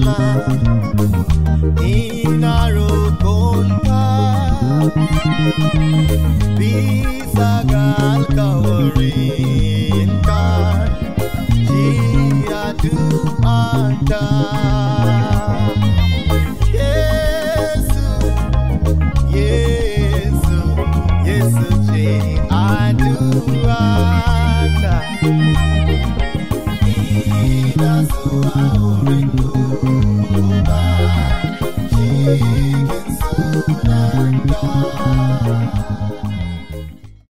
inarukonka bisagal kawarinka jiatu anta Yesu Yesu Yesu jiatu anta Ina suwa